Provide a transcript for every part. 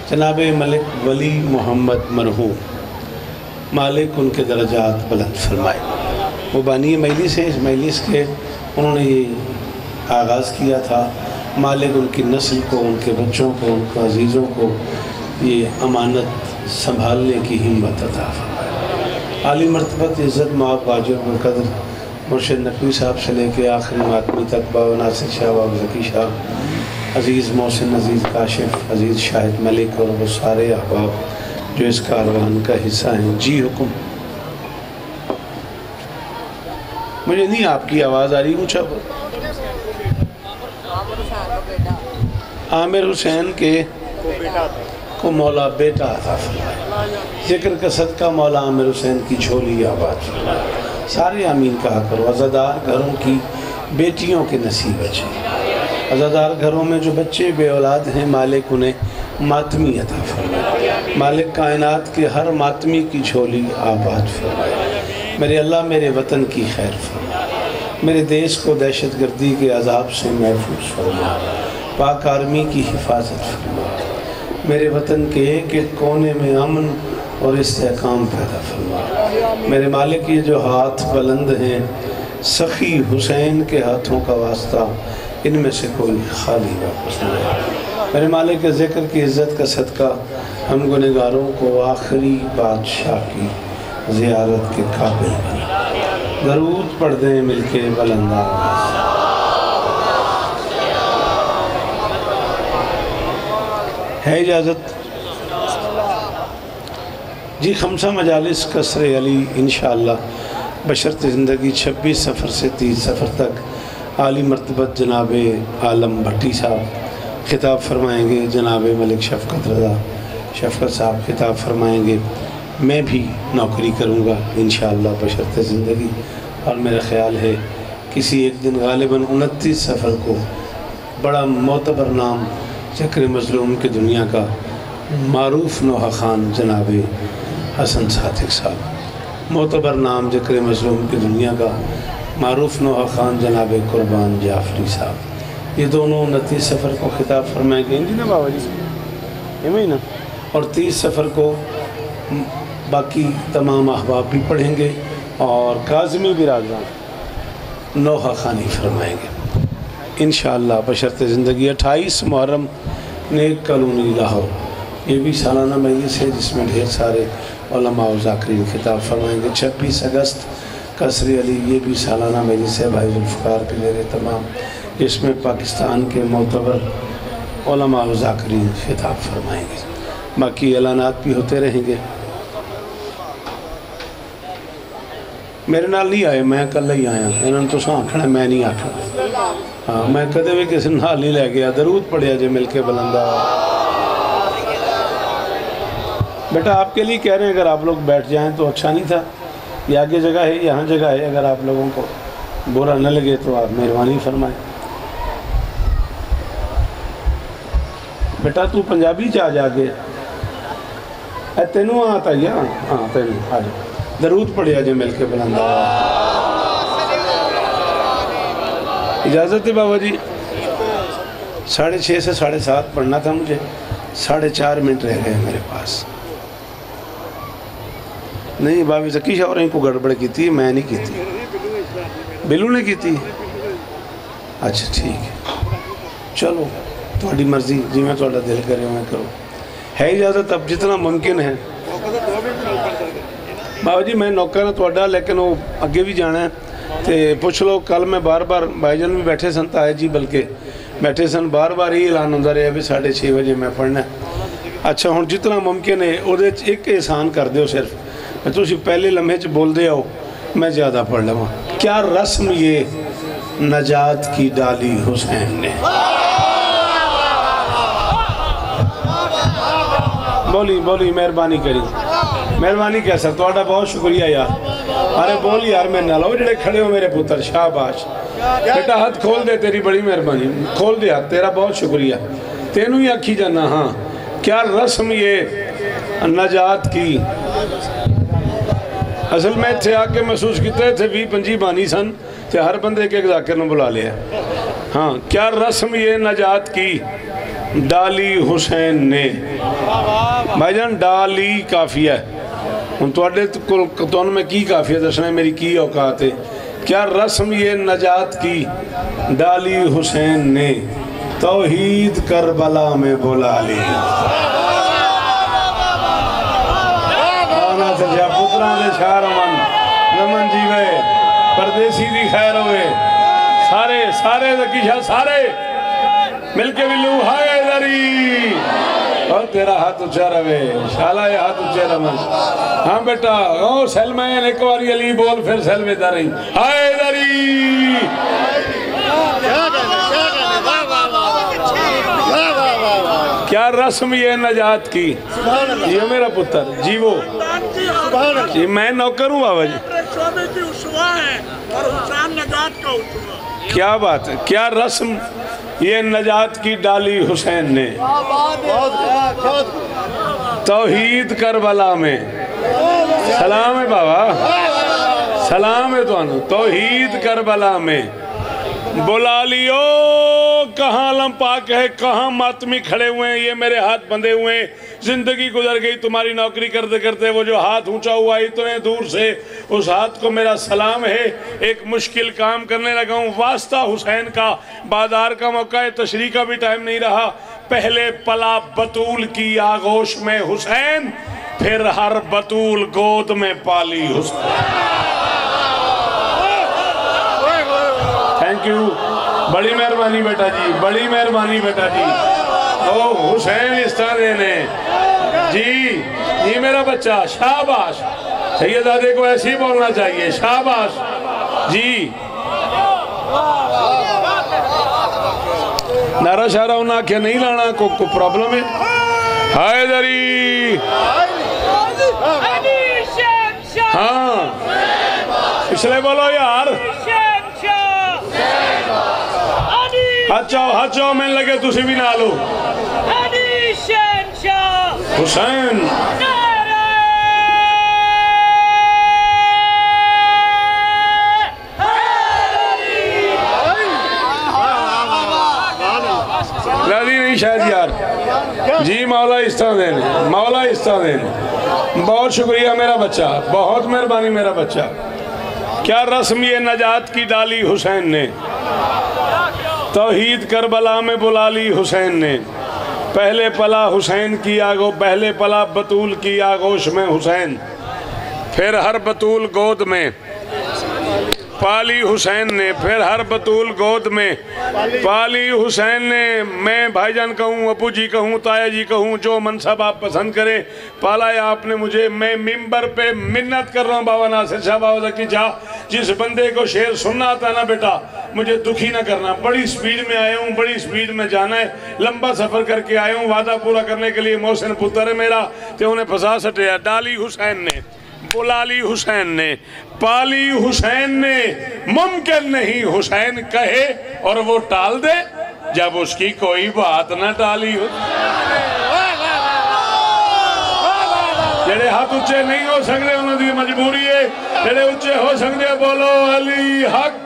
जनाब मलिक वली मोहम्मद मरहूम मालिक उनके दर्जात बुलंद फरमाए। वो बानी मजलिस है, इस मजलिस के उन्होंने ये आगाज़ किया था। मालिक उनकी नस्ल को, उनके बच्चों को, उनके अजीज़ों को ये अमानत संभालने की हिम्मत अता फरमाए। आली मर्तबत इज़्ज़त माब वाजिब कदर मुर्शिद नकवी साहब से लेके आखिरी मातमी तक बाबा नासिर शाह, बाबा ज़की शाह, अज़ीज़ मोहसिन, अज़ीज़ काशिफ, अज़ीज़ शाहिद मलिक और वो सारे अहबाब जो इस कारवान का हिस्सा हैं। जी हुक्म। मुझे नहीं आपकी आवाज़ आ रही, ऊँचा। आमिर हुसैन के को मौला बेटा अता फरमाए। ज़िक्र का सदका मौला आमिर हुसैन की झोली आबाद फरमाए। सारे आमीन कहा करो। अज़ादार घरों की बेटियों के नसीब अच्छे। अज़ादार घरों में जो बच्चे बे औलाद हैं, मालिक उन्हें मातमी अता फरमाए। मालिक कायनात के हर मातमी की झोली आबाद फरमाए। मेरे अल्लाह मेरे वतन की खैर फरमाए। मेरे देश को दहशत गर्दी के अजाब से महफूज फरमाए। पाक आर्मी की हिफाजत फरमाए। मेरे वतन के एक एक कोने में अमन और इस्तेहकाम पैदा फरमा। मेरे मालिक ये जो हाथ बुलंद हैं, सखी हुसैन के हाथों का वास्ता, इनमें से कोई खाली वापस न आए। मेरे मालिक के ज़िक्र की इज़्ज़त का सदका हम गुनहगारों को आखिरी बादशाह की ज़ियारत के काबिल बना। दरूद पढ़ दें मिलके बुलंद आवाज़। है इजाज़त? जी, खमसा मजालिस कसरे अली इंशाअल्लाह बशर्त ज़िंदगी 26 सफ़र से 30 सफ़र तक आली मर्तबत जनाब आलम भट्टी साहब खिताब फरमाएँगे। जनाब मलिक शफ़क़त रज़ा शफ़क़त साहब खिताब फरमाएँगे। मैं भी नौकरी करूँगा इंशाअल्लाह बशर्त ज़िंदगी। और मेरा ख़्याल है किसी एक दिन गालिबन 29 सफ़र को बड़ा मोतबर नाम ज़िक्र मज़लूम की दुनिया का मारूफ़ नोहा ख़ान जनाब हसन सादिक साहब, मोतबर नाम ज़िक्र मज़लूम की दुनिया का मारूफ़ नोहा ख़ान जनाब कुर्बान जाफ़री साहब, ये दोनों 29 सफ़र को खिताब फरमाएंगे जी ना बाबा जी, ये ना। और 30 सफ़र को बाकी तमाम अहबाब भी पढ़ेंगे और काज़मी बिरादरान नोहा ख़ानी फरमाएँगे इंशाअल्लाह बशर्त ज़िंदगी। 28 मुहर्रम नेक कॉलोनी लाहौर, ये भी सालाना मजलिस है जिसमें ढेर सारे उलमा व ज़ाकिरीन खिताब फरमाएँगे। 26 अगस्त कसरी अली, ये भी सालाना मजलिस है भाई ज़ुल्फ़िकार पिलेरे तमाम, जिसमें पाकिस्तान के मोतबर उलमा व ज़ाकिरीन खिताब फरमाएँगे। बाकी ऐलानात भी होते रहेंगे। मेरे नाल नहीं आए, मैं कल ही आया, इन्होंने तो आखना मैं नहीं आखना। हाँ, मैं कदे भी किसी नाल नहीं लै गया। दरूद पढ़िया जे मिल के बुलंदा। बेटा आपके लिए कह रहे हैं, अगर आप लोग बैठ जाएं तो अच्छा नहीं था। ये आगे जगह है, यहाँ जगह है, अगर आप लोगों को बुरा न लगे तो आप मेहरबानी फरमाएं। बेटा तू पंजाबी च आ जाके तेनू आता ही। हाँ तेनू आ जा। दरूद पढ़िया जे मिल के बुलंदा। इजाज़त है बाबा जी। 6:30 से 7:30 पढ़ना था मुझे, 4.5 मिनट रह गए मेरे पास। नहीं बाबी ज़की शाह और को गड़बड़ की थी, मैं नहीं की थी, बिलू ने की थी। अच्छा ठीक है, चलो थोड़ी मर्जी, जिमें थोड़ा दिल करे मैं करो। है इजाज़त अब जितना मुमकिन है। बाबा जी मैं नौकर थोड़ा, लेकिन वो अगे भी जाना है तो पुछ लो। कल मैं बार बार भाईजान भी बैठे सन, ताए जी बल्कि बैठे सन, बार बार ही ऐलान होता रहा भी 6:30 बजे मैं पढ़ना। अच्छा हुण जितना मुमकिन है वो एक एहसान कर दो, सिर्फ तुम पहले लम्हे च बोलते आओ, मैं ज़्यादा पढ़ लवां। क्या रस्म ये नजात की डाली हुसैन ने। बोली बोली मेहरबानी करी, मेहरबानी कह सर, थोड़ा बहुत शुक्रिया यार। अरे बोल यार, मैं ना लो जेडे खड़े हो मेरे पुत्र, शाबाश बेटा, हाथ खोल दे, तेरी बड़ी मेहरबानी, खोल दे हाथ, तेरा बहुत शुक्रिया, तेनू ही आखी जाना। हाँ क्या रस्म ये नजात की। असल में इतने आके महसूस किया, इतने 20-25 बानी सन, तो हर बंदे एक जाकिर ने बुला लिया। हाँ क्या रस्म ये नजात की, डाली हुसैन ने। भाईजान डाली काफिया हूँ तो मैं की काफिया दसना मेरी की औकात है। क्या रस्म ये नजात की डाली हुसैन ने, तौहीद करबला में बुला ली। पुत्रा दे शार अमन रमन जीवे परदेसी दी खैर होवे। सारे सारे दकीशा सारे मिलके मिलू हाय दरी और तेरा हाथ ऊंचा रवे शाला ये हाथ ऊंचे रमन। हाँ बेटा ओ सलमान एक बारी अली बोल फिर सलमेदा रही हाय दरी। क्या रस्म ये नजात की। ये मेरा पुत्र जीवो जी मैं नौकर हूँ बाबा जी। क्या बात है। क्या रस्म ये नजात की डाली हुसैन ने, तौहीद करबला में। सलाम है बाबा सलाम है तुहानू। तौहीद करबला में बुला लियो। कहाँ आलम पाक है कहाँ मातमी खड़े हुए हैं। ये मेरे हाथ बंधे हुए हैं। जिंदगी गुजर गई तुम्हारी नौकरी करते करते। वो जो हाथ ऊंचा हुआ इतने दूर से उस हाथ को मेरा सलाम है। एक मुश्किल काम करने लगा हूँ वास्ता हुसैन का। बाजार का मौका है तशरीह का भी टाइम नहीं रहा। पहले पला बतूल की आगोश में हुसैन, फिर हर बतूल गोद में पाली हुसैन। थैंक यू बड़ी मेहरबानी बेटा जी बड़ी मेहरबानी बेटा जी। ओ हुसैन इस्ताने ने जी ये मेरा बच्चा शाबाश। सैयदादे को ऐसे ही बोलना चाहिए शाबाश जी। नारा शारा उन्हें आख्या नहीं लाना को प्रॉब्लम है। हाय दरी हाँ पिछले बोलो यार। हाथ चाओ मैंने लगे तुसी भी ना लो। हुसैन राजी नहीं शायद यार जी। मौला इस्ता देने मौला इस्ता देने। बहुत शुक्रिया मेरा बच्चा बहुत मेहरबानी मेरा बच्चा। क्या रस्म ये नजात की डाली हुसैन ने, तौहीद करबला में बुला ली हुसैन ने। पहले पला हुसैन की आगो पहले पला बतूल की आगोश में हुसैन, फिर हर बतूल गोद में पाली हुसैन ने। फिर हर बतूल गोद में पाली हुसैन ने। मैं भाईजान कहूँ अपू जी कहूँ ताया जी कहूँ जो मनसब आप पसंद करें पाला है आपने मुझे। मैं मिंबर पे मिन्नत कर रहा हूँ बाबा नासिर शाह बाबा की चाह जिस बंदे को शेर सुनना आता ना बेटा मुझे दुखी ना करना। बड़ी स्पीड में आया हूँ बड़ी स्पीड में जाना है। लंबा सफ़र करके आया हूँ वादा पूरा करने के लिए। मोहसिन पुत्र है मेरा तो उन्हें फंसा सटिया। डाली हुसैन ने बुलाली हुसैन ने पाली हुसैन ने। मुमकिन नहीं हुसैन कहे और वो टाल दे जब उसकी कोई बात ना टाली हो। जेड़े हाथ ऊंचे नहीं हो सकते उन्होंने मजबूरी है। जेड़े ऊंचे हो सकते बोलो अली हक।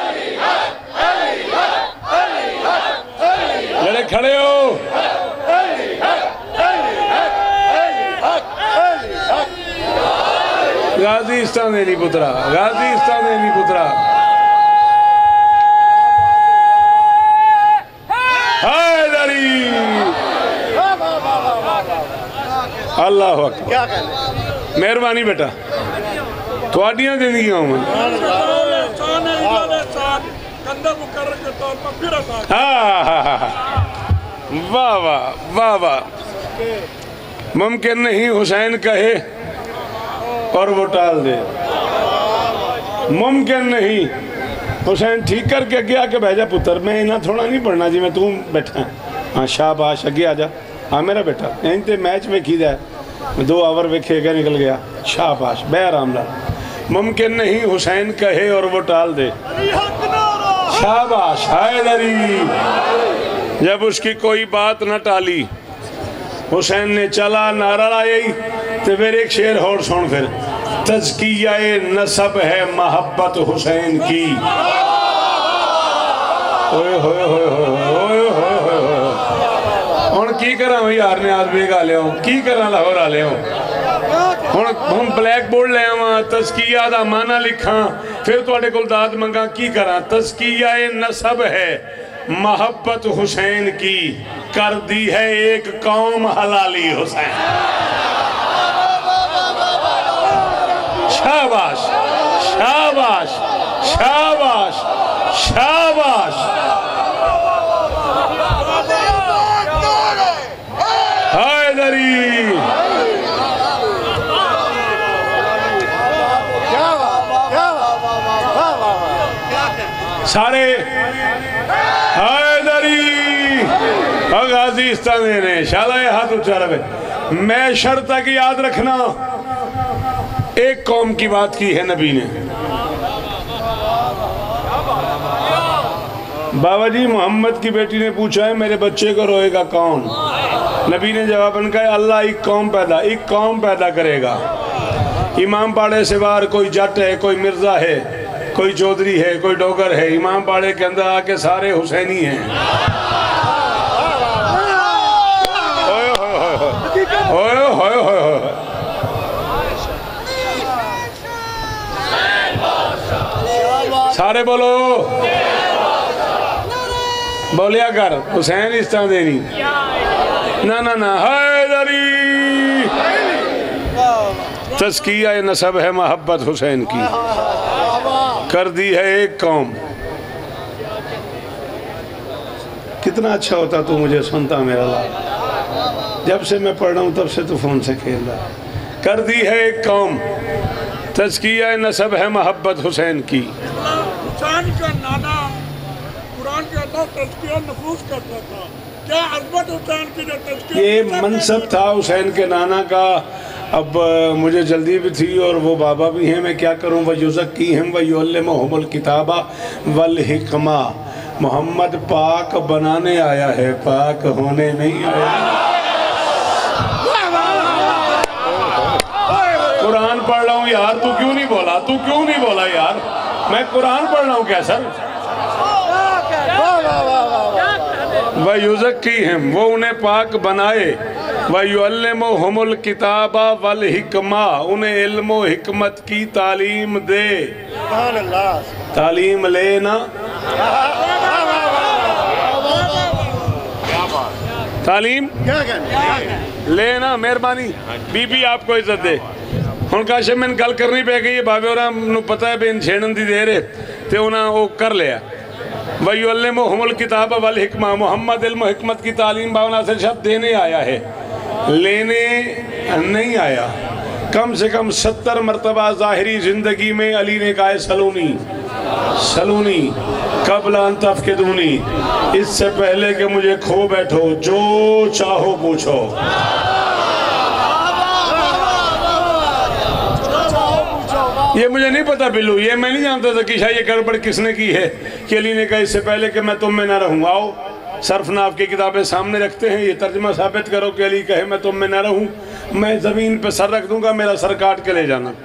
जेड़े खड़े हो गाजी इस्तानेली पुत्रा गाजी इस्तानेली पुत्रा। अल्लाह अकबर मेहरबानी बेटा थोड़ियां जिंदगियां वाह वाह वाह वाह। मुमकिन नहीं हुसैन कहे और वो टाल दे। मुमकिन नहीं हुसैन ठीक करके अगे आके भेजा पुत्र मैं इन्ना थोड़ा नहीं पढ़ना जी मैं तू बैठा। हाँ शाबाश अगे आ जा। हाँ मेरा बेटा इन तो मैच वेखी दा 2 ओवर वेखे के निकल गया। शाबाश बे आराम ला। मुमकिन नहीं हुसैन कहे और वो टाल दे। शाबाश हैदरी। जब उसकी कोई बात न टाली हुसैन ने चला नारा लाया तो फिर एक शेर और सुन। फिर तज़किया-ए नसब है मोहब्बत हुसैन की। ओए होए होए होए होए होए की करा यार ने आज बेग आ लिया की करा लाहौर आ लिया हम ब्लैक बोर्ड ले आवा तस्किया दा माना लिखा फिर तुहाडे कोल दाद मंगा की करा। तस्किया नसब है मोहब्बत हुसैन की कर दी है एक कौम हलाली हुसैन। शाबाश शाबाश शाबाश शाबाश। हैदरी सारे हैदरी गाजीस्तान ने शाला हाथ ऊंचा रहे। मैं शर्त तक याद रखना एक कौम की बात की है नबी ने। बाबा जी मोहम्मद की बेटी ने पूछा है मेरे बच्चे को रोएगा कौन? नबी ने जवाबन कहा अल्लाह एक कौम पैदा करेगा। इमाम पाड़े से बाहर कोई जट है, कोई मिर्जा है, कोई चौधरी है, कोई डोगर है। इमाम पाड़े के अंदर आके सारे हुसैनी हैं। ओए होए होए सारे बोलो बोलिया कर हुसैन इस तरह देनी ना ना ना। हैदरी तस्किया नसब है मोहब्बत हुसैन की कर दी है एक कौम। कितना अच्छा होता तू मुझे सुनता मेरा लाल। जब से मैं पढ़ रहा हूँ तब से तू फोन से खेल रहा। कर दी है एक कौम तस्किया नसब है मोहब्बत हुसैन की। हुसैन का नाना कुरान के अंदर तस्किया नफूस करता था। क्या अज़मत हुसैन की जो तस्किया ये मनसब था हुसैन के नाना का। अब मुझे जल्दी भी थी और वो बाबा भी हैं। मैं क्या करूँ? व युज़क्कीहिम व युअल्लिमुहुमुल किताबा वल हिकमा। मोहम्मद पाक बनाने आया है, पाक होने नहीं आया। कुरान पढ़ रहा हूँ यार, तू क्यों नहीं बोला? तू क्यों नहीं बोला यार? मैं कुरान पढ़ रहा हूँ क्या सर? व युज़क्कीहिम वो उन्हें पाक बनाए, व युअल्लिमुहुमुल किताबा वल हिकमा उन्हें इल्म व हिकमत की तालीम दे। तालीम लेना तालीम लेना मेहरबानी। बीबी आपको इज्जत दे। हुण काशे मैंने गल करनी पै गई। बाबे होरां नूं पता है भी छेड़न दी देर है ते उन्हां वो कर लिया। वयुअल्लिमुहुमुल किताब वल हिकमा मोहम्मद इल्म हिकमत की तालीम बावना से शब्द देने आया है, लेने नहीं आया। कम से कम 70 मरतबा ज़ाहिरी ज़िंदगी में अली ने कहा सलूनी सलूनी कबल अन तफ़क़िदूनी, इससे पहले कि मुझे खो बैठो जो चाहो पूछो। ये मुझे नहीं पता बिल्लू, ये मैं नहीं जानता था कि शायद ये गड़बड़ किसने की है कि अली ने कहा इससे पहले कि मैं तुम में ना रहूँ। आओ सरफनाफ की किताबें सामने रखते हैं, ये तर्जमा साबित करो कि अली कहे मैं तुम में ना रहूँ, मैं ज़मीन पे सर रख दूंगा, मेरा सर काट के ले जाना।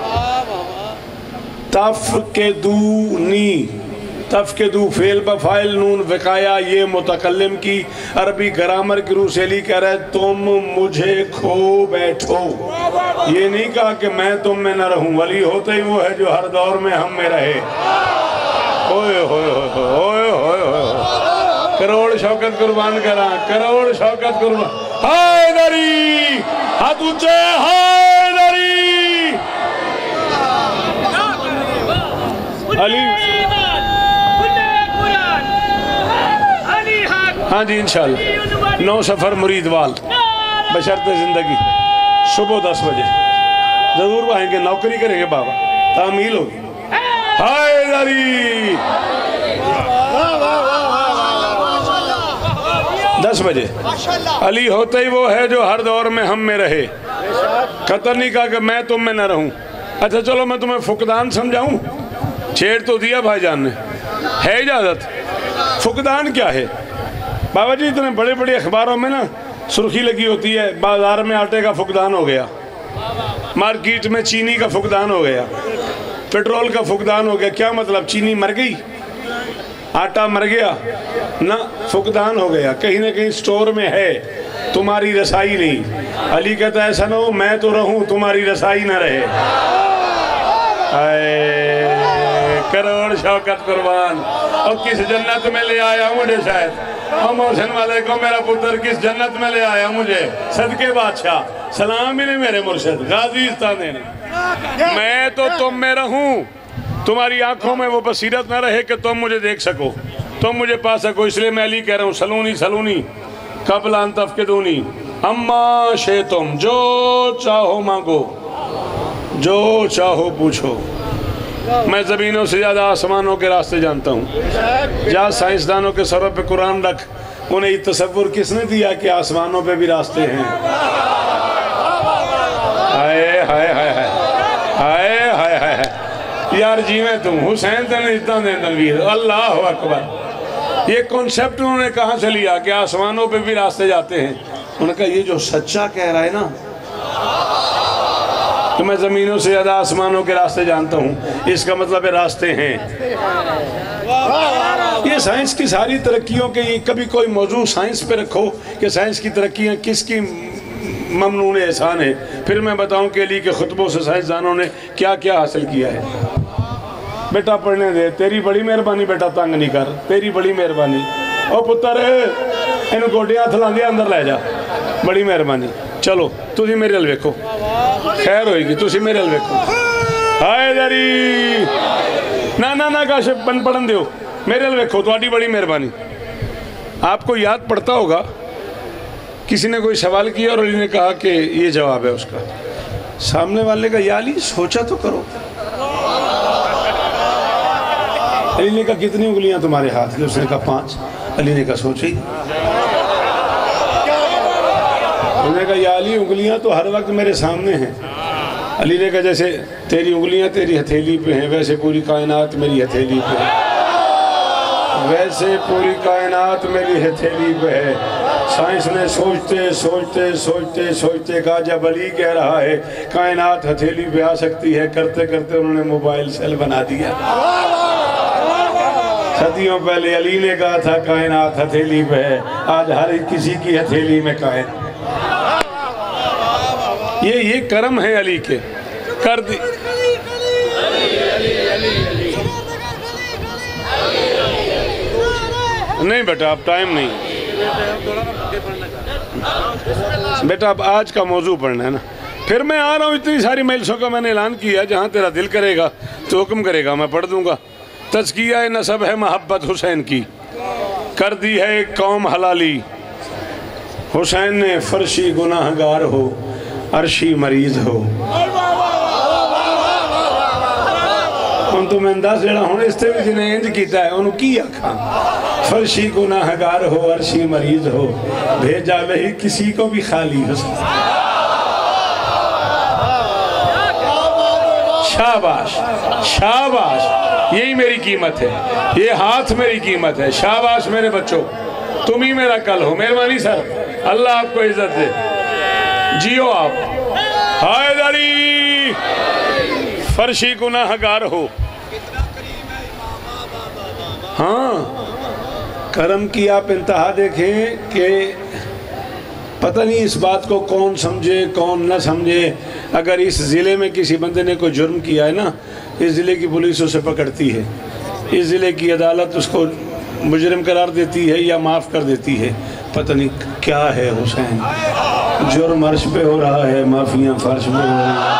तफ़क़िदूनी तफ़क़िदू फेल बफ़ाइल नून वकाया ये मुतकल्लिम की अरबी ग्रामर की रूह से अली कह रहा है तुम मुझे खो बैठो। ये नहीं कहा कि मैं तुम में न रहूं। अली होते ही वो है जो हर दौर में हम में रहे। ओए होए होए होए होए करोड़ शौकत कुर्बान करा, करोड़ शौकत कुर्बान। हैदरी हाथ ऊंचे, हैदरी अली। हाँ जी इंशाल्लाह 9 सफ़र मुरीदवाल बशर्ते ज़िंदगी सुबह 10 बजे ज़रूर आएंगे, नौकरी करेंगे बाबा, तामील होगी। हैदरी 10 बजे अली होते ही वो है जो हर दौर में हम में रहे। कतल नहीं कहा कि मैं तुम में न रहूं। अच्छा चलो मैं तुम्हें फुकदान समझाऊं। छेड़ तो दिया भाईजान ने, है इजाज़त। फुकदान क्या है बाबा जी? इतने बड़े बड़े अखबारों में ना सुर्खी लगी होती है बाजार में आटे का फुकदान हो गया, मार्केट में चीनी का फुकदान हो गया, पेट्रोल का फुकदान हो गया। क्या मतलब? चीनी मर गई, आटा मर गया ना, फुकदान हो गया। कहीं ना कहीं स्टोर में है तुम्हारी रसाई नहीं। अली कहता है ऐसा ना हो मैं तो रहूं तुम्हारी रसाई ना रहे। करोड़ शौकत कुर्बान। और किस जन्नत में ले आया मुझे शायद मोहसिन वाले को मेरा पुत्र किस जन्नत में ले आया मुझे। सदके बादशाह सलाम ही ने मेरे मुर्शिद गाजी इस्ताने ने। मैं तो तुम में रहूं तुम्हारी आंखों में वो बसीरत ना रहे कि तुम मुझे देख सको तुम मुझे पा सको। इसलिए मैं अली कह रहा हूँ सलूनी सलूनी कबलान तफकिदूनी अम्मा शे तुम जो चाहो मांगो जो चाहो पूछो। मैं ज़मीनों से ज़्यादा आसमानों के रास्ते जानता हूँ। जहाँ साइंसदानों के सरों पे कुरान रख उन्हें ये तसव्वुर किसने दिया कि आसमानों पे भी रास्ते हैं। हाय हाय हाय हाय हाय हाय हाय यार जीवे तुम हुसैन तेन इतना दे तनवीर अल्लाह अकबर। ये कॉन्सेप्ट उन्होंने कहाँ से लिया कि आसमानों पे भी रास्ते जाते हैं। उन्होंने कहा ये जो सच्चा कह रहा है ना तो मैं ज़मीनों से ज़्यादा आसमानों के रास्ते जानता हूँ इसका मतलब है रास्ते हैं। ये साइंस की सारी तरक्कियों के ये कभी कोई मौजू साइंस पे रखो कि साइंस की तरक्कियाँ किसकी ममनून एहसान है। फिर मैं बताऊँ कि अली के खुतबों से साइंसदानों ने क्या क्या हासिल किया है। बेटा पढ़ने दे तेरी बड़ी मेहरबानी बेटा तंग नहीं कर तेरी बड़ी मेहरबानी। ओ पुत्र इन गोडियां हथ लांदे अंदर लै जा बड़ी मेहरबानी। चलो तुसी मेरे हल वेखो खैर होएगी तुसी मेरे हल वेखो। हाय दरी ना ना ना काश पढ़न दो मेरे हल वेखो तुहाडी बड़ी मेहरबानी। आपको याद पड़ता होगा किसी ने कोई सवाल किया और अली ने कहा कि ये जवाब है उसका। सामने वाले का या अली सोचा तो करो। अली ने कहा कितनी उंगलियां तुम्हारे हाथ की। उसने कहा 5। अली ने कहा सोची। उन्होंने कहा या अली उंगलियां तो हर वक्त मेरे सामने हैं। अली ने कहा जैसे तेरी उंगलियां तेरी हथेली पे हैं वैसे पूरी कायनात मेरी हथेली पे है वैसे पूरी कायनात मेरी हथेली पे है। साइंस ने सोचते सोचते सोचते सोचते कहा जब अली कह रहा है कायनात हथेली पे आ सकती है करते करते उन्होंने मोबाइल सेल बना दिया। सदियों पहले अली ने कहा था कायनात हथेली पे है आज हर किसी की हथेली में कायन। ये करम है अली के कर दी। नहीं बेटा अब टाइम नहीं बेटा अब आज का मौजू पढ़ना है ना। फिर मैं आ रहा हूँ इतनी सारी मजलिसों का मैंने ऐलान किया जहाँ तेरा दिल करेगा तो हुक्म करेगा मैं पढ़ दूंगा। तज़किया नसब है मोहब्बत हुसैन की कर दी है एक कौम हलाली। हुसैन ने फर्शी गुनाहगार हो अर्शी मरीज हो। हम तो मैं दस जरा हूँ इस भी जिन्हें इंज किया है उन्होंने की आखा। फर्शी गुनाहगार हो अर्शी मरीज हो भेजा नहीं किसी को भी खाली हो। शाबाश शाबाश यही मेरी कीमत है ये हाथ मेरी कीमत है। शाबाश मेरे बच्चों तुम ही मेरा कल हो। मेहरबानी सर अल्लाह आपको इज्जत दे जियो आप। हैदरी फर्शी गुनाहगार हो। हाँ करम की आप इंतहा देखें कि पता नहीं इस बात को कौन समझे कौन न समझे। अगर इस ज़िले में किसी बंदे ने कोई जुर्म किया है ना इस ज़िले की पुलिस उसे पकड़ती है। इस ज़िले की अदालत उसको मुजरिम करार देती है या माफ़ कर देती है। पता नहीं क्या है हुसैन। जुर्म अर्श पे हो रहा है माफिया फर्श पे हो रही है।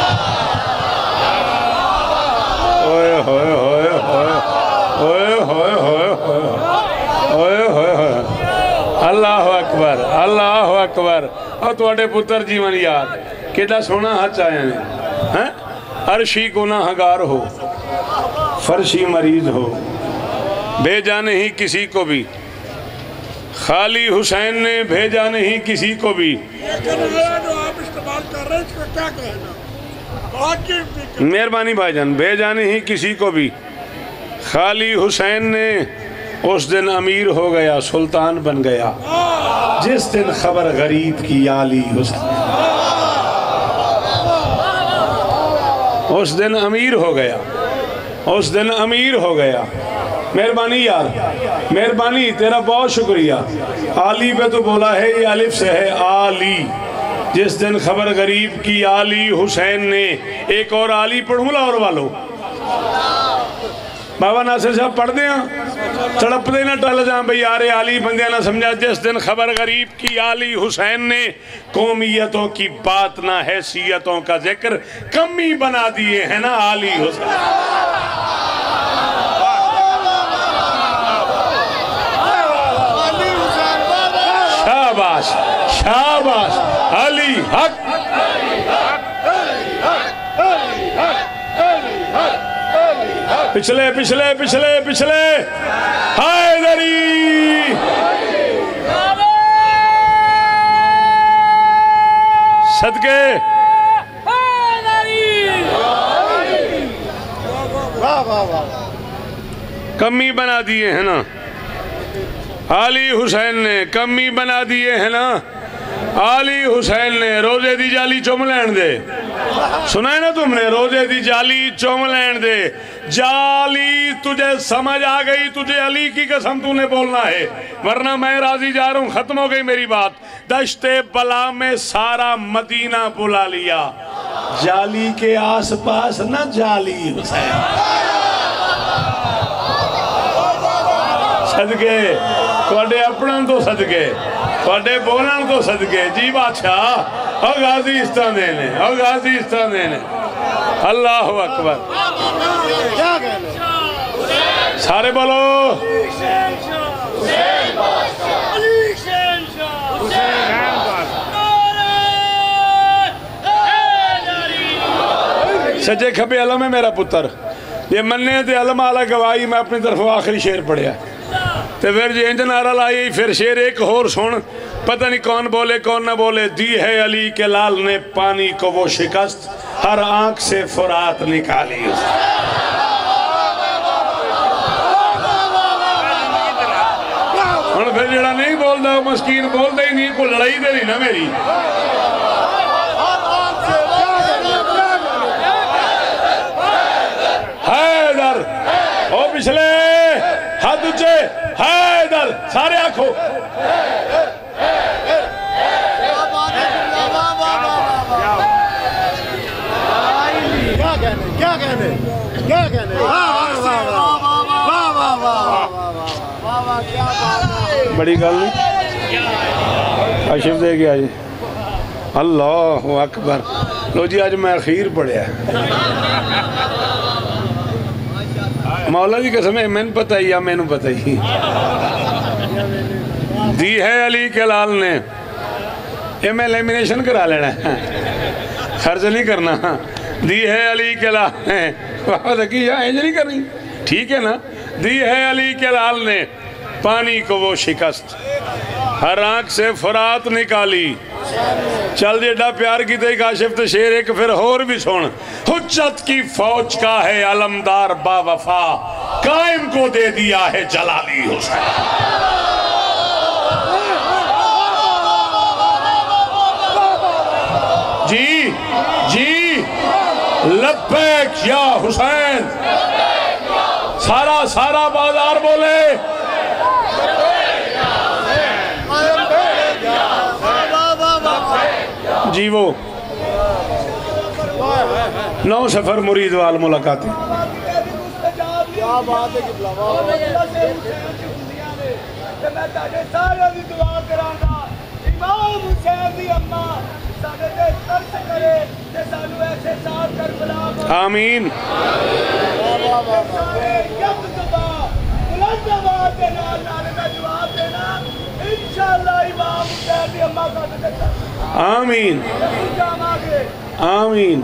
ओए होए होए होए होए होए होए होए होए अल्लाह अकबर अल्लाह अकबर। और तुहाडे पुत्र जीवन याद कितना सोहना हथ आया ने हैं। अर्शी गुनाहगार हो फर्शी मरीज हो भेजा नहीं किसी को भी खाली हुसैन ने भेजा नहीं किसी को भी। मेहरबानी भाईजान भेजा नहीं किसी को भी खाली हुसैन ने उस दिन अमीर हो गया सुल्तान बन गया जिस दिन खबर गरीब की आली हुसैन। उस दिन अमीर हो गया उस दिन अमीर हो गया मेहरबानी यार, मेहरबानी, तेरा बहुत शुक्रिया। आली पे तो बोला है, ये अलिफ से है आली। जिस दिन खबर गरीब की आली हुसैन ने, एक और आली पढ़ूँ लाहौर वालों, बाबा नासिर साहब पढ़ दें, तड़पते ना टल जा भाई यारे आली बंदे ना समझा। जिस दिन खबर गरीब की आली हुसैन ने, कौमियतों की बात ना हैसियतों का जिक्र कमी बना दिए है ना आली हुसैन। शाबाश शाबाश, अली हक। पिछले पिछले पिछले पिछले हैदरी, सदके कमी बना दिए है ना आली हुसैन ने, कमी बना दिए है ना आली हुसैन ने। रोजे दी जाली चुम लैन दे, सुना है ना तुमने, रोजे दी जाली चुम लैन दे। जाली तुझे समझ आ गई, तुझे अली की कसम तूने बोलना है, वरना मैं राजी जा रहा हूं, खत्म हो गई मेरी बात। दश्ते बला में सारा मदीना बुला लिया, जाली के आस पास ना जाली हुसैन। सदके थोड़े अपना तो सदके, थोड़े बोलन तो सदके जी बादशाह। और गाजी इस तरह देने, और गाजी इस तरह देने। अल्लाह अकबर, सारे बोलो सच्चे खबे अलम है मेरा पुत्र, ये मन्ने ते अलम आला गवाही। मैं अपनी तरफ आखिरी शेर पढ़िया तो फिर जो इंज नारा लाई, फिर शेर एक होर सुन, पता नहीं कौन बोले कौन ना बोले। दी है अली के लाल ने पानी को वो शिकस्त, हर आंख से फुरात निकाली। हम फिर जरा नहीं बोलता मस्कीन बोलता ही नहीं, को लड़ाई दे रही ना मेरी। हैदर ओ पिछले हाथ ऊंचे, हैदर सारे आंखों। क्या कहने बड़ी गल नहीं, आशिफ दे गया जी। अल्लाह अकबर। लो जी, आज मैं अखीर पढ़िया, मौला जी कसम है, मैंने पता ही या मैंने पता ही। दी है अली के लाल ने, ये मैं लेमिनेशन करा लेना है, खर्च नहीं करना। दी है अली के लाल ने, इंज नहीं करनी, ठीक है ना। दी है अली के लाल ने पानी को वो शिकस्त, हर आंख से फुरात निकाली। चल जेडा प्यार की ते काशिफ ते शेर एक फिर होर भी सुन। हुज्जत की फौज का है अलमदार बावफा, कायम को दे दिया है जलाली हुसैन। जी जी लब्बैक या हुसैन, सारा सारा बाजार बोले जी। वो 9 सफर मुरीद वाल मुलाकातें। आमीन। आमीन आमीन।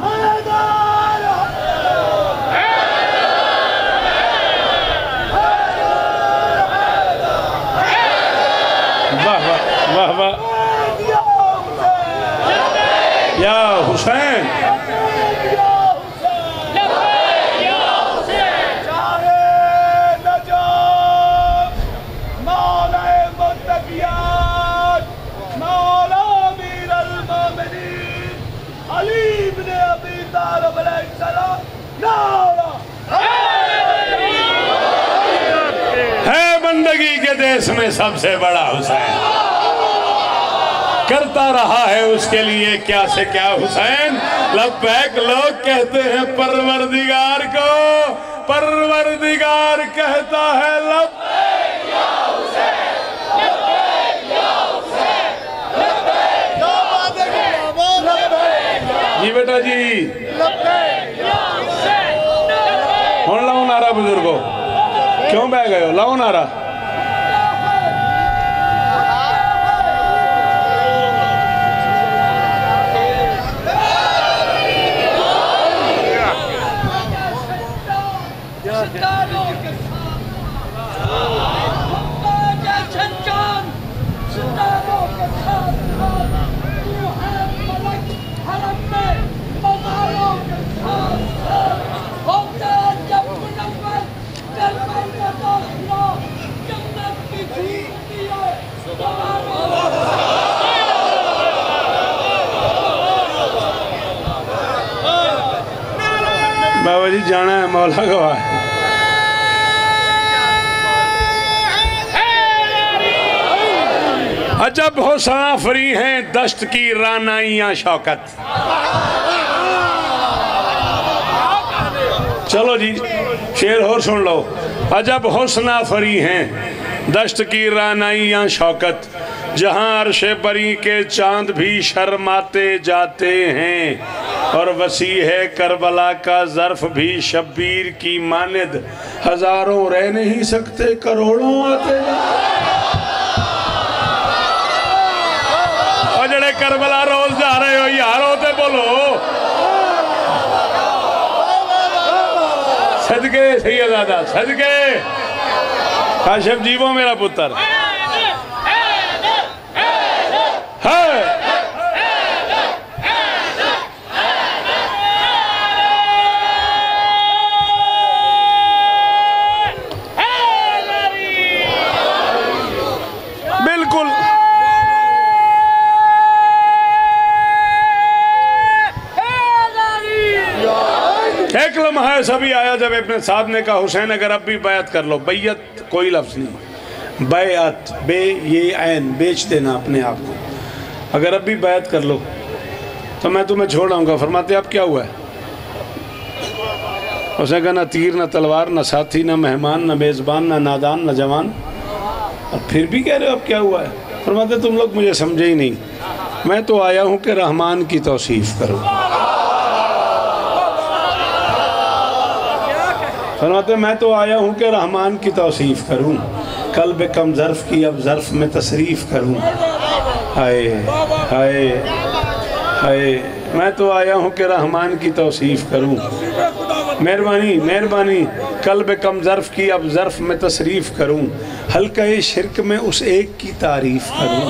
वाह वाह वाह वाह या हुसैन। देश में सबसे बड़ा हुसैन, करता रहा है उसके लिए क्या से क्या हुसैन। लब्बैक लोग कहते हैं परवरदिगार को, परवरदिगार कहता है लब्बैक या हुसैन, लब्बैक या हुसैन, लब्बैक जी बेटा जी। हुण लाओ नारा बुजुर्गो, क्यों बह गए हो, लाओ नारा। बाबा जी जाना है, मौला गवाह है। अजब हो सनाफरी हैं दश्त की रानाइयां शौकत। चलो जी शेर और सुन लो। अजब हो सनाफरी हैं दश्त की रानाइयां शौकत, जहां अर्शे बरी के चांद भी शर्माते जाते हैं, और वसी है करबला का ज़र्फ भी शब्बीर की मानिद, हजारों रह नहीं सकते करोड़ों आते। और जड़े करबला रोज जा रहे हो यारो ते बोलो सदके सैयदादा, सदके काशिफ जीवो मेरा पुत्र है। बिल्कुल एक लम्हा ऐसा भी आया जब अपने साथ ने कहा हुसैन अगर अब भी बैत कर लो, बैयत कोई लफ्ज़ नहीं, बैत बे ये ऐन बेच देना अपने आप को, अगर अब भी बैत कर लो तो मैं तुम्हें छोड़ आऊँगा। फरमाते अब क्या हुआ है? उसने कहा ना तीर ना तलवार ना साथी ना मेहमान ना मेज़बान ना नादान ना जवान, और फिर भी कह रहे हो अब क्या हुआ है? फरमाते तुम लोग मुझे समझे ही नहीं, मैं तो आया हूँ कि रहमान की तौसीफ़ करूँ। फरमाते मैं तो आया हूँ कि रहमान की तौसीफ़ करूँ, कल्ब कम ज़र्फ़ की अब ज़र्फ़ में तशरीफ़ करूँ। हाय हाय हाय, मैं तो आया हूँ कि रहमान की तौसीफ़ करूँ। मेहरबानी मेहरबानी, कल्ब कम ज़र्फ़ की अब ज़र्फ़ में तशरीफ़ करूँ, हल्का शिरक में उस एक की तारीफ़ करूँ।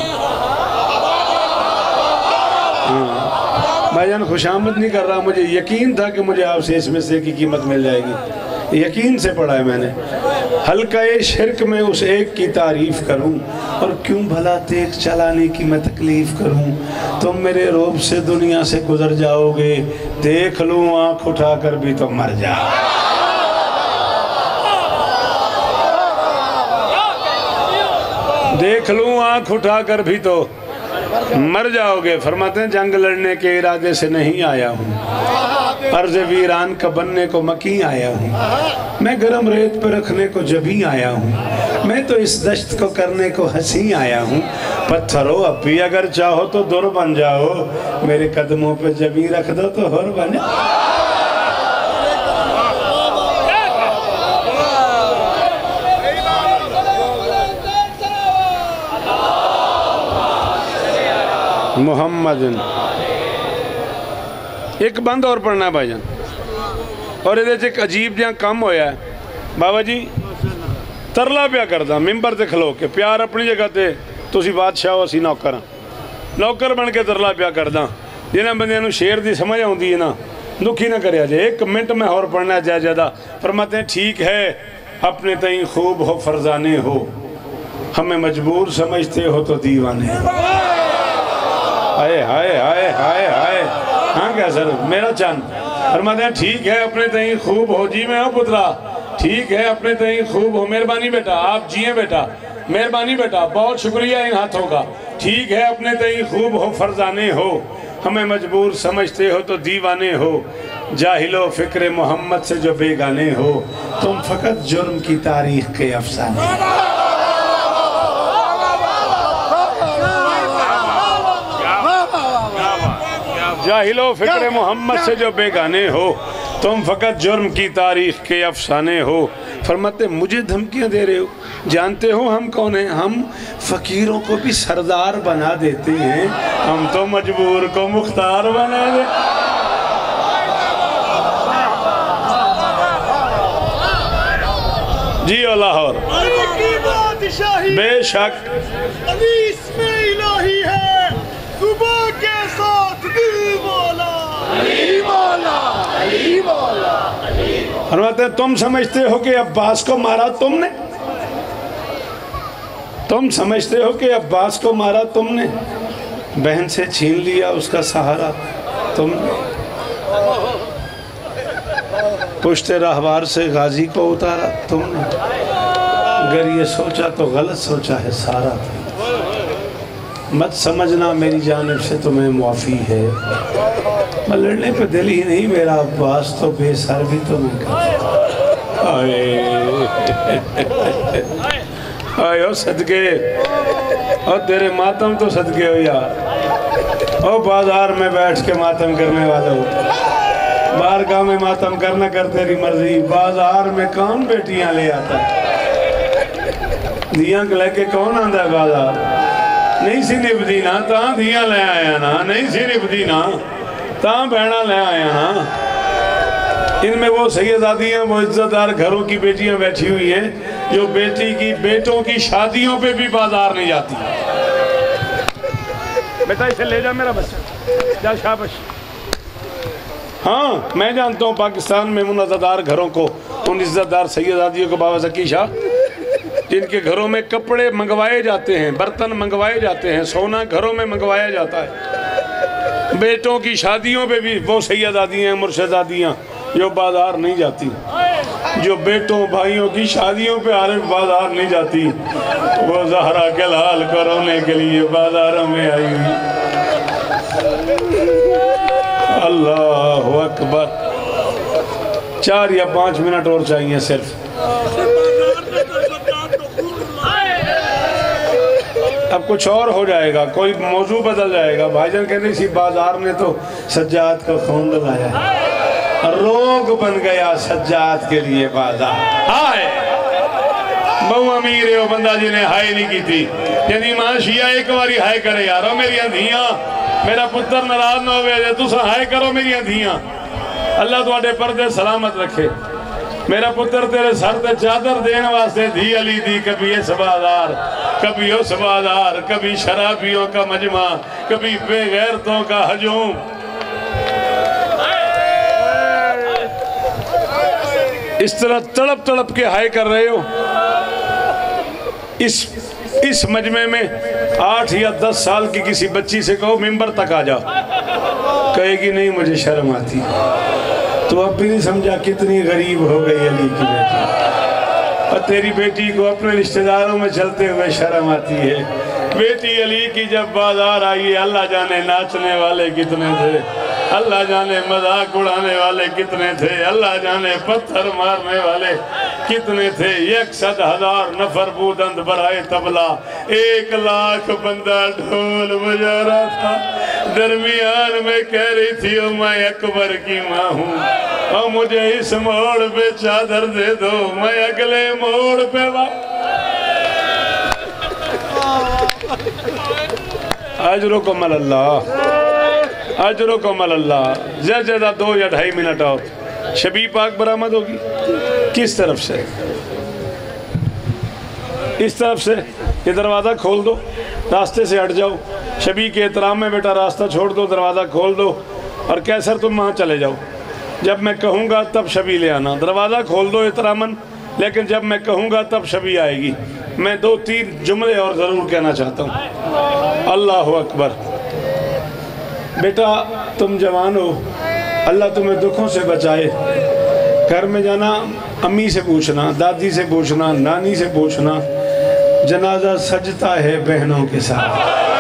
भाईजान खुशामद नहीं कर रहा, मुझे यकीन था कि मुझे आपसे इसमें से की कीमत मिल जाएगी, यकीन से पढ़ा है मैंने। हल्का शिरक में उस एक की तारीफ़ करूं, और क्यों भला तेग चलाने की मैं तकलीफ़ करूं। तुम मेरे रोब से दुनिया से गुजर जाओगे, देख लूँ आँख उठा कर भी तो मर जाओ। देख लूँ आँख उठा कर भी तो मर जाओगे। फरमाते हैं जंग लड़ने के इरादे से नहीं आया हूँ, अर्ज़ वीरान का बनने को मकी आया हूँ। मैं गरम रेत पर रखने को जभी आया हूँ, मैं तो इस दश्त को करने को हंसी आया हूँ। पत्थरों अब भी अगर चाहो तो दुर बन जाओ, मेरे कदमों पे जभी रख दो तो हुर बन जाओ। मुहम्मद एक बंद और पढ़ना है भाईजान, और ये एक अजीब जहा काम होया है। बाबा जी तरला पिया करदा मिंबर ते खलो के, प्यार अपनी जगह ते तुसी बादशाह हो, असी नौकर हाँ, नौकर बन के तरला पिया करदा। जिन्हें बंदियां नूं शेर दी समझ आउंदी है ना, दुखी ना करिया जे। एक मिनट में और पढ़ना है ज़्यादा। फरमाते हैं ठीक है अपने तई खूब हो फरजाने हो, हमें मजबूर समझते हो तो दीवाने हो। हाय हाय हाय हाय हाय, हाँ क्या सर मेरा चंद। फरमाते हैं ठीक है अपने तई खूब हो, जी मैं हूँ पुतला, ठीक है अपने तई खूब हो। मेहरबानी बेटा आप जिए बेटा, मेहरबानी बेटा, बहुत शुक्रिया इन हाथों का। ठीक है, अपने तई खूब हो फरजाने हो, हमें मजबूर समझते हो तो दीवाने हो, जाहिलो फिक्र मोहम्मद से जो बेगाने हो, तुम फकत जुर्म की तारीख के अफसाने। जाहिलो फिक्र मोहम्मद से जो बेगाने हो, तुम फकत जुर्म की तारीख के अफसाने हो। फरमाते मुझे धमकियां दे रहे हो, जानते हो हम कौन हैं? हम फकीरों को भी सरदार बना देते हैं, हम तो मजबूर को मुख्तार बना दे। जी लाहौर बेशक है, सुबह के साथ फरमाते तुम समझते हो कि अब्बास को मारा तुमने, तुम समझते हो कि अब्बास को मारा तुमने, बहन से छीन लिया उसका सहारा तुमने, पुश्ते रहवार से गाजी को उतारा तुमने, अगर ये सोचा तो गलत सोचा है सारा। मत समझना मेरी जानिब से तुम्हें मुआफ़ी है, मैं लड़ने पे दिल ही नहीं मेरा अब्बास तो बेसर भी तो मैं आए ओ सदके, और तेरे मातम तो सदके हो यार। ओ बाजार में बैठ के मातम करने वालों, बारगाह में मातम करना कर तेरी मर्जी, बाजार में कौन बेटियां ले आता है? दियां लेके कौन आंदा बाजार? नहीं सी निभदी ना तां दियां ले आया ना, नहीं सी निभदी ना तां बहना ले आया ना। इनमें वो सैयदादियाँ, वो इज्जतदार घरों की बेटियां बैठी हुई हैं जो बेटों की शादियों पे भी बाजार नहीं जाती। बेटा इसे ले जा मेरा बच्चा, जा शाबाश। हाँ मैं जानता हूँ पाकिस्तान में उन इज्जतदार घरों को, उन इज्जतदार सैयदादियों को, बाबा ज़की शाह, जिनके घरों में कपड़े मंगवाए जाते हैं, बर्तन मंगवाए जाते हैं, सोना घरों में मंगवाया जाता है। बेटों की शादियों पे भी वो सैयदादियाँ, मुर्शदादियाँ जो बाजार नहीं जाती, जो बेटों भाइयों की शादियों पे आरिफ बाजार नहीं जाती, वो ज़हरा के लाल को रोने के लिए बाजारों में आई हुई। अल्लाह अकबर। 4 या 5 मिनट और चाहिए सिर्फ। अब कुछ और हो जाएगा, कोई मौजू बदल जाएगा। भाईजान कहते इसी बाजार ने तो सज्जाद का खून लगाया है, रोग बन गया सज्जाद के लिए बाजार। हाय बहु अमीर है वो बंदा जिन्हें हाय नहीं की थी, यदि मां शिया एक बारी हाय करे यारो मेरी धियां, मेरा पुत्र नाराज ना हो, तुस हाय करो मेरी धियां, अल्लाह तुहाडे पर्दे सलामत रखे। मेरा पुत्र तेरे सर ते चादर देने वास्ते धी अली दी, कभी इस बाजार, कभी उस बाजार, कभी शराबियों का मजमा, कभी बेगैरतों का हजूम। इस तरह तड़प तड़प के हाय कर रहे हो। इस मजमे में 8 या 10 साल की किसी बच्ची से कहो मिंबर तक आ जा, कहेगी नहीं मुझे शर्म आती। तो अब भी नहीं समझा कितनी गरीब हो गई अली की बेटी, और तेरी बेटी को अपने रिश्तेदारों में चलते हुए शर्म आती है। बेटी अली की जब बाजार आई है, अल्लाह जाने नाचने वाले कितने थे, अल्लाह जाने मजाक उड़ाने वाले कितने थे, अल्लाह जाने पत्थर मारने वाले कितने थे। 100,000 नफर बूदंद बराए तबला, 1 लाख बंदा ढोल बजा रहा था। दरमियान में कह रही थी ओ मैं अकबर की माँ हूँ, और मुझे इस मोड़ पे चादर दे दो, मैं अगले मोड़ पे अजरो कमल अल्लाह, अजरो कमल अल्लाह। ज्यादा 2 या 2.5 मिनट और शबी पाक बरामद होगी। किस तरफ से? इस तरफ से। ये दरवाज़ा खोल दो, रास्ते से हट जाओ। शबी के एहतराम में बेटा रास्ता छोड़ दो, दरवाज़ा खोल दो, और कैसर तुम वहाँ चले जाओ। जब मैं कहूँगा तब शबी ले आना। दरवाज़ा खोल दो एहतरामन, लेकिन जब मैं कहूँगा तब शबी आएगी। मैं 2-3 जुमले और ज़रूर कहना चाहता हूँ। अल्लाह अकबर। बेटा तुम जवान हो, अल्लाह तुम्हें दुखों से बचाए। घर में जाना अम्मी से पूछना, दादी से पूछना, नानी से पूछना, जनाजा सजता है बहनों के साथ।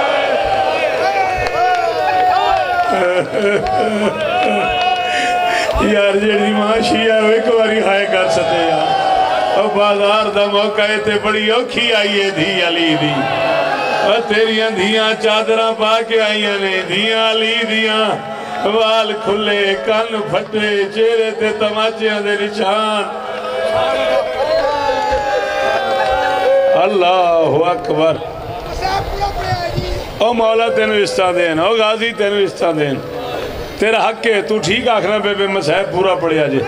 यार जेड़ी माशी है एक बारी हाय कर सकते यार। और बाजार दा मौका इतने बड़ी औखी आई है धी अली दी। और तेरिया धियां चादर पा के आईया ने, धियां अली दियां, वाल खुले, कन फटे, चेहरे ते तमाचियां दे निशान। अल्लाहु अकबर। ओ मौला तेन इस्ता देन, ओ गाजी तेन इस्ता देन, तेरा हक है। तू ठीक आखना बेबे मसाहब पूरा पढ़िया जे।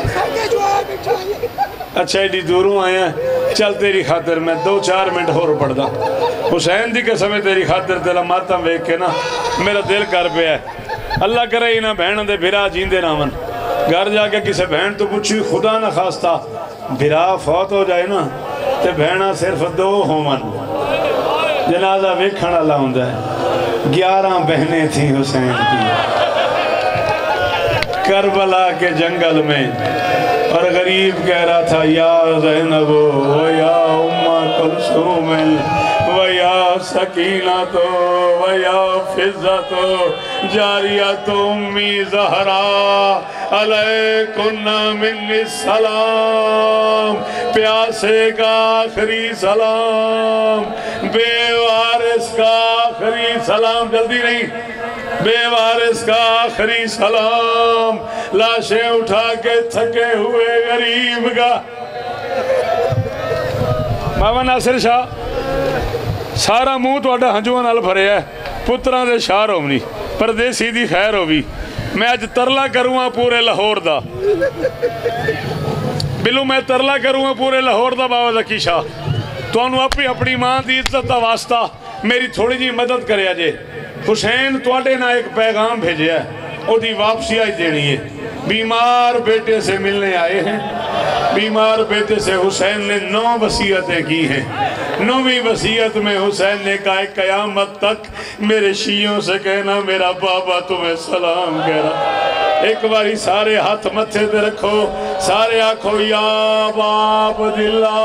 अच्छा एडी दूरों आया, चल तेरी खातिर मैं 2-4 मिनट होर पढ़दा। हुसैन दी कसम तेरी खातिर तेरा मातम वेख के ना मेरा दिल कर पिया। अल्लाह करे इन्हां भैन दे भिरा जींदे रावन। घर जाके किसी बहन तो पूछी, खुदा ना खास्ता भिरा फौत हो जाए ना तो भैन सिर्फ 2 होवन, जनाजा वेखण वाला हुंदा है। 11 बहनें थी हुसैन की करबला के जंगल में। और गरीब कह रहा था या ज़ैनब व या उम्मा कुलसूम व या सकीना तो व या फिज़्ज़ा तो जारिया तो उम्मी ज़हरा अलैकुन्ना मिन्नी सलाम। प्यासे का आखिरी सलाम, बेवारिस का आखिरी सलाम, जल्दी नहीं, बेवारिस का आखिरी सलाम। लाशें उठा के थके हुए गरीब का। बाबा नासिर शाह सारा मुंह तुहाडा हंजुआं नाल भरिया। पुत्रां दे शार होवनी, परदेसी दी खैर होवी। मैं अज तरला करूँगा पूरे लाहौर दा, बिलू मैं तरला करूँगा पूरे लाहौर दा। बाबा ज़की शाह तुहानू अपनी मां दी इज्जत दा वास्ता मेरी थोड़ी जी मदद करे जे। हुसैन तुहाडे ना एक पैगाम भेजा है, ओदी वापसी आज देनी है। बीमार बेटे से मिलने आए हैं। बीमार बेटे से हुसैन ने 9 वसीयतें की हैं। 9वीं वसीयत में हुसैन ने कहा, क़यामत तक मेरे शियों से कहना मेरा बाबा तुम्हें सलाम कह रहा। एक बारी सारे हाथ मत्थे पे रखो, सारे आखो या बाप दिल्ला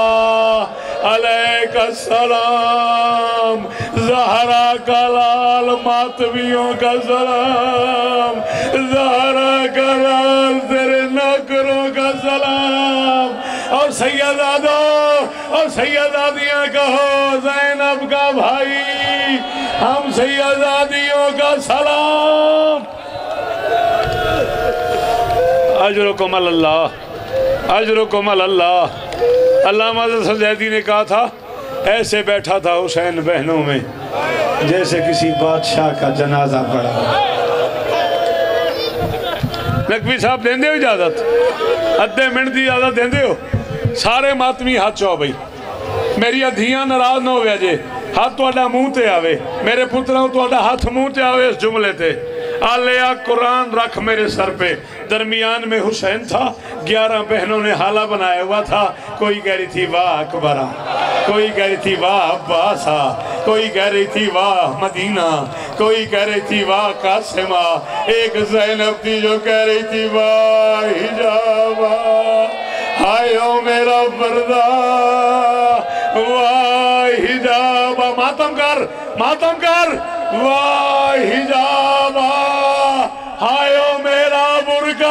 अलैका सलाम। ज़हरा का लाल मातवियों का सलाम, ज़हरा का लाल तेरे नौकरों का सलाम। और सैयदादो और सैयदादियाँ कहो, ज़ैनब का भाई हम सैयदादियों का सलाम। अजरुकुम अल्लाह, अजरुकुम अल्लाह। अल्लामा सजैदी ने कहा था, ऐसे बैठा था हुसैन बहनों में जैसे किसी बादशाह का जनाजा पड़ा। नकवी साहब देंदे हो इजाजत? अद्धे मिनट की इजाजत देंदे हो? सारे मातमी हाथ चाओ बई, मेरी धियां नाराज ना हो जे। हाथ तुहाडा मुंह ते आवे, मेरे पुत्रों तुहाडा हाथ मुंह ते आवे। इस जुमले ते आलिया कुरान रख मेरे सर पे। दरमियान में हुसैन था, 11 बहनों ने हाला बनाया हुआ था। कोई कह रही थी वाह अकबरा, कोई कह रही थी वाह अब्बासा, कोई कह रही थी वाह मदीना, कोई कह रही थी वाह कासिमा। एक ज़ैनब थी जो कह रही थी वाह हिजाबा, हाय ओ मेरा पर्दा, वाह हिजाबा। मातम कर, मातम कर, वाह हिजाबा, हाय ओ मेरा बुरका।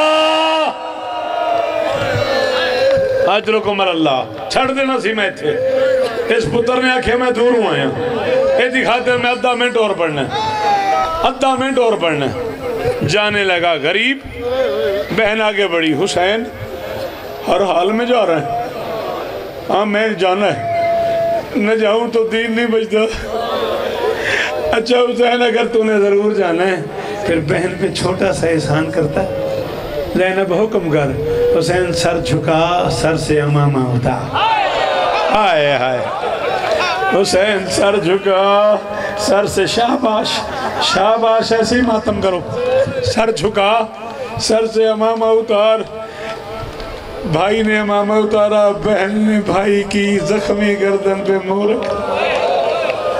अजरुकुम अल्लाह। छड़ देना सी मैं इत्थे। इस पुत्र ने आखे मैं दूर हूँ आया, ये खातिर मैं आधा मिनट और पढ़ना, आधा मिनट और पढ़ना। जाने लगा गरीब, बहन आगे बढ़ी। हुसैन हर हाल में जा रहा है। हाँ मैं जाना है, न जाऊँ तो दीन नहीं बचता। अच्छा हुसैन अगर तूने ज़रूर जाना है फिर बहन पे छोटा सा एहसान करता। ज़ैनब हुक्म कर। हुसैन सर झुका, सर से अमामा उतार। हाय हाय। हुसैन सर झुका, सर से शाबाश, शाबाश। ऐसे ही मातम करो। सर झुका, सर से अमामा उतार। भाई ने अमामा उतारा, बहन ने भाई की जख्मी गर्दन पे मुंह रखा।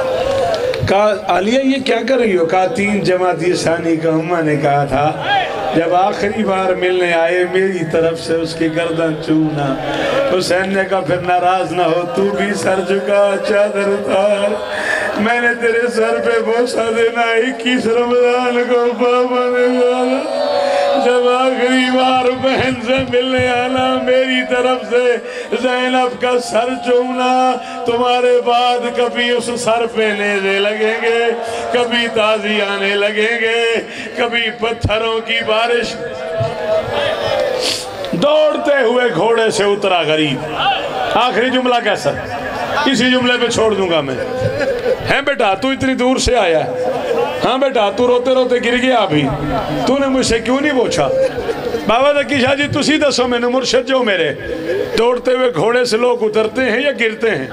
कहा आलिया ये क्या कर रही हो? कहा 3 जमाती सानी का उम्मा ने कहा था जब आखिरी बार मिलने आए मेरी तरफ से उसकी गर्दन चूमना। हुसैन ने कहा फिर नाराज ना हो, तू भी सर झुका, चादर उतार, मैंने तेरे सर पे बोसा देना 21 रमजान को पाबंद। जब आखिरी बार बहन से मिलने आना, मेरी तरफ से ज़ैनब का सर चूमना, तुम्हारे बाद कभी उस सर पे नेज़े लगेंगे, कभी ताज़ी आने लगेंगे, कभी पत्थरों की बारिश। दौड़ते हुए घोड़े से उतरा गरीब। आखिरी जुमला कैसा, इसी जुमले पे छोड़ दूंगा मैं। है बेटा तू इतनी दूर से आया है, हाँ बेटा तू रोते रोते गिर गया, अभी तूने मुझसे क्यों नहीं पूछा? बाबा ज़की शाह जी तुसी दसो मैंने, मुर्शिद जो मेरे। दौड़ते हुए घोड़े से लोग उतरते हैं या गिरते हैं?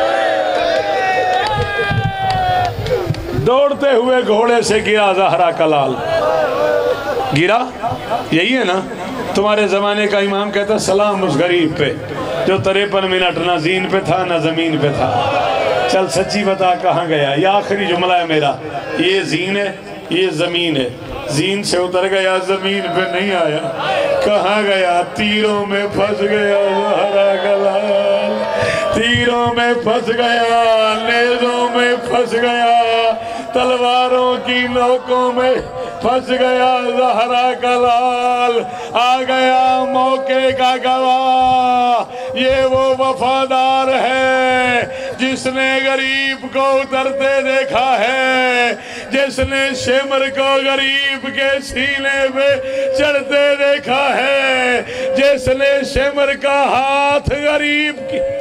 दौड़ते हुए घोड़े से गिरा ज़हरा का लाल, गिरा। यही है ना तुम्हारे ज़माने का इमाम कहता सलाम उस गरीब पे जो 53 मिनट ना जीन पे था ना ज़मीन पे था। चल सच्ची बता कहाँ गया? ये आखिरी जुमला है मेरा। ये जीन है, ये ज़मीन है, जीन से उतर गया, ज़मीन पे नहीं आया। कहाँ गया? तीरों में फंस गया ज़हरा का लाल, तीरों में फंस गया, नेज़ों में फंस गया, तलवारों की नोकों में फंस गया ज़हरा का लाल। आ गया मौके का गवाह, ये वो वफादार है जिसने गरीब को उतरते देखा है, जिसने शिमर को गरीब के सीने पे चढ़ते देखा है, जिसने शिमर का हाथ गरीब की